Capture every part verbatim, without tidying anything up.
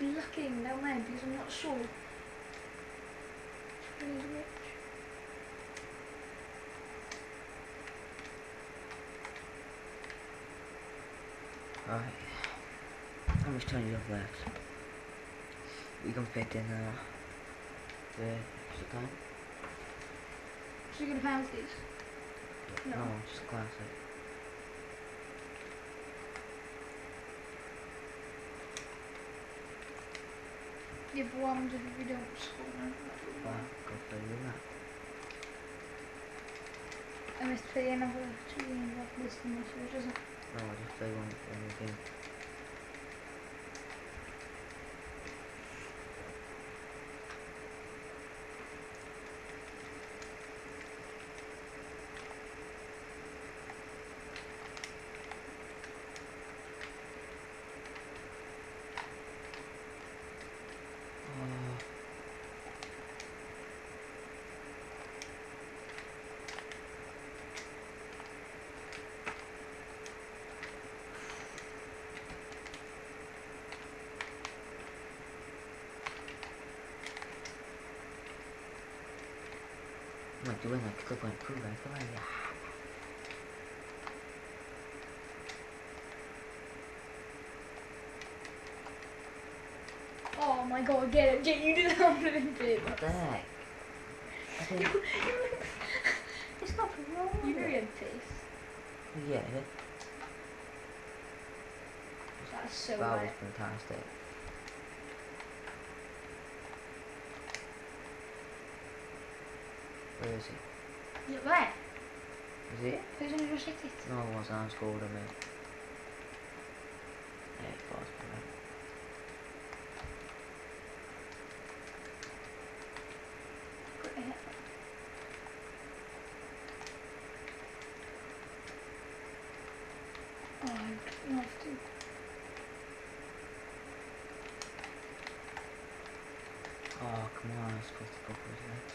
be looking down there because I'm not sure. Really rich. Right. How much time do you have left? We can fit in uh, the extra time? So you're gonna penalties? No. No, just classic. Yeah, but what happens if we don't score now? Well, go play with that. I must play another two games after this finish, which isn't. No, I'll just play one, one more game. Oh. I'm not doing that because I went through right away. Oh my god, get it, Jake, you did that on an bit. What the heck? I think... It's not wrong. You know your face. Yeah. That's so That was right. fantastic. Where is he? You're there. Is he? Who's in your city? No, it wasn't. I scored him in. Yeah, it was. Right. Got a hit. Oh, I'm off to. Oh, come on. I'm supposed to go for his legs.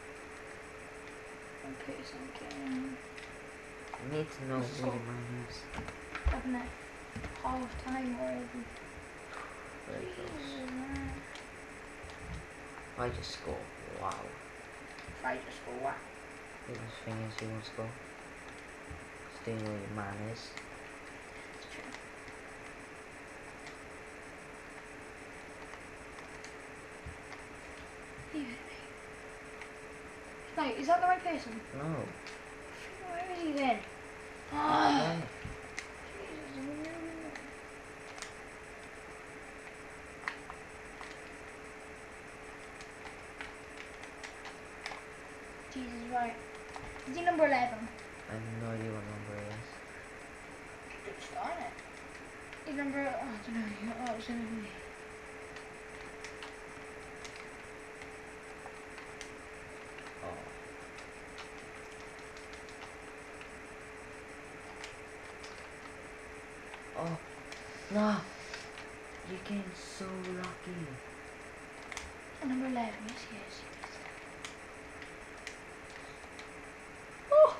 Okay, so I'm I need to know Let's who go. your man is. having a half time already. Very close. Jesus, man. If I just score, wow. If I just go whack. Biggest thing is who wants to go. Still where your man is. It's true. Yeah. No, is that the right person? No. Where is he then? Oh, Ah, okay. Jesus, no, no, no. Jesus, right. Is he number eleven? I have no idea what number it is. Good start it. He's number, oh, I don't know, oh, it's gonna be. Oh. Oh. No. You're getting so lucky. Oh, number eleven, yes, yes, yes. Oh!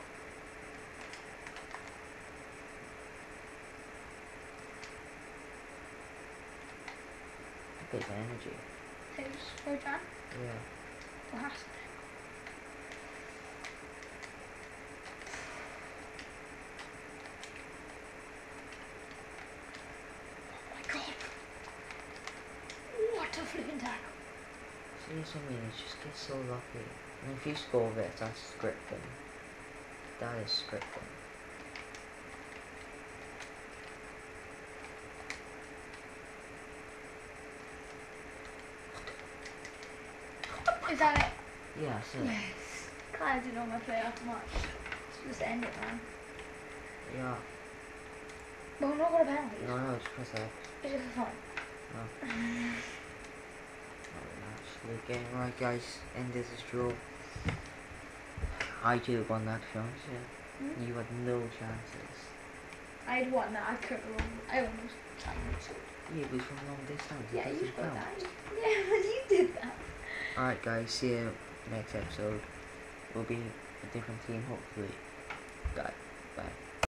Big energy. Who's for John? Yeah. What has to be? Oh my god! What a flipping tackle! See what I mean? You just get so lucky. And if you score this, that's scripting. That is scripting. Is that it? Yeah, that's it. Yes. Glad I didn't want to play after much. Let's just end it, man. Yeah. But we're not going to penalties. No, no, just press X. It's just for fun. No. Not actually game. Right, guys. End this is draw. I should have won that chance, yeah. Hmm? You had no chances. I had one that I couldn't remember. I almost timed it. So. Yeah, it was from long distance. It Yeah, you doesn't got count. that. Yeah, but you did that. Alright, guys. See you next episode. We'll be a different team, hopefully. Bye. Bye.